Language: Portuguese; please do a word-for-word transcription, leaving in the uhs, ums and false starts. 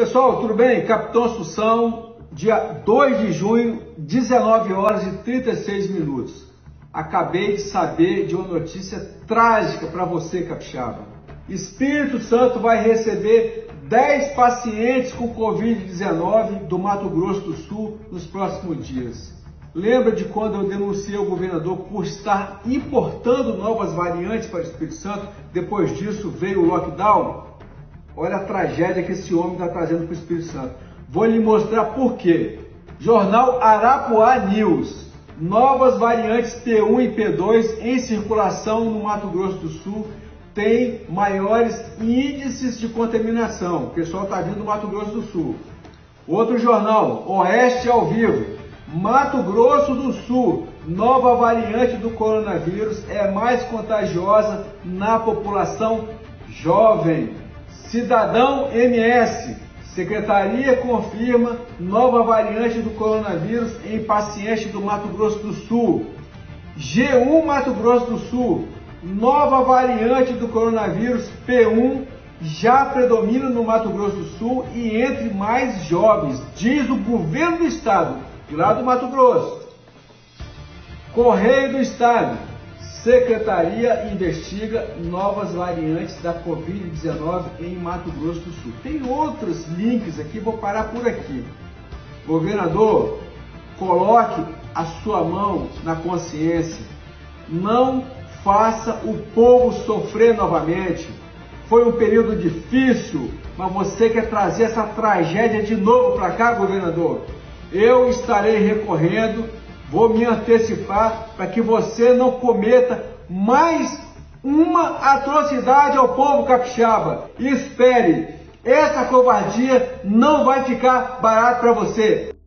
Pessoal, tudo bem? Capitão Assunção, dia dois de junho, dezenove horas e trinta e seis minutos. Acabei de saber de uma notícia trágica para você, capixaba. Espírito Santo vai receber dez pacientes com covid dezenove do Mato Grosso do Sul nos próximos dias. Lembra de quando eu denunciei o governador por estar importando novas variantes para o Espírito Santo? Depois disso veio o lockdown? Olha a tragédia que esse homem está trazendo para o Espírito Santo. Vou lhe mostrar por quê. Jornal Arapuá News. Novas variantes P um e P dois em circulação no Mato Grosso do Sul têm maiores índices de contaminação. O pessoal está vindo do Mato Grosso do Sul. Outro jornal, Oeste ao Vivo. Mato Grosso do Sul, nova variante do coronavírus é mais contagiosa na população jovem. Cidadão M S, Secretaria confirma nova variante do coronavírus em paciente do Mato Grosso do Sul. G um Mato Grosso do Sul, nova variante do coronavírus P um já predomina no Mato Grosso do Sul e entre mais jovens, diz o governo do estado, de lá do Mato Grosso. Correio do Estado, Secretaria investiga novas variantes da covid dezenove em Mato Grosso do Sul. Tem outros links aqui, vou parar por aqui. Governador, coloque a sua mão na consciência. Não faça o povo sofrer novamente. Foi um período difícil, mas você quer trazer essa tragédia de novo para cá, governador? Eu estarei recorrendo, vou me antecipar para que você não cometa mais uma atrocidade ao povo capixaba. Espere, essa covardia não vai ficar barato para você.